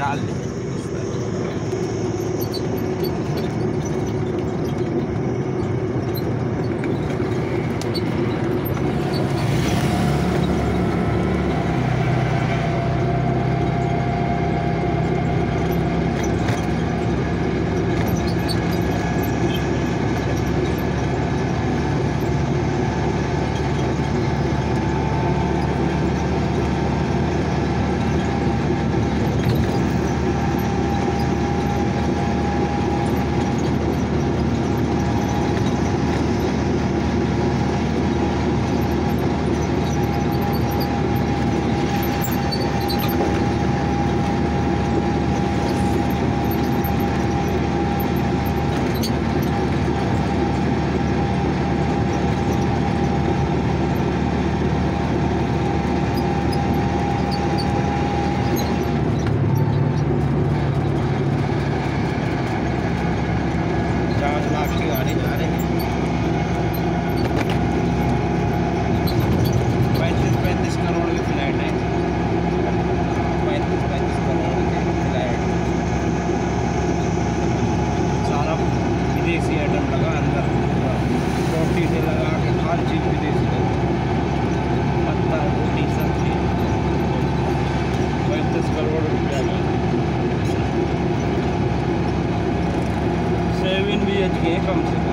डाल दें। विदेशी आइटम लगा अंदर, रोटी से लगा के हर चीज़ विदेशी लगा, पत्ता रोटी सब्जी 35 करोड़ रुपया का। 7 BHK कम से कम।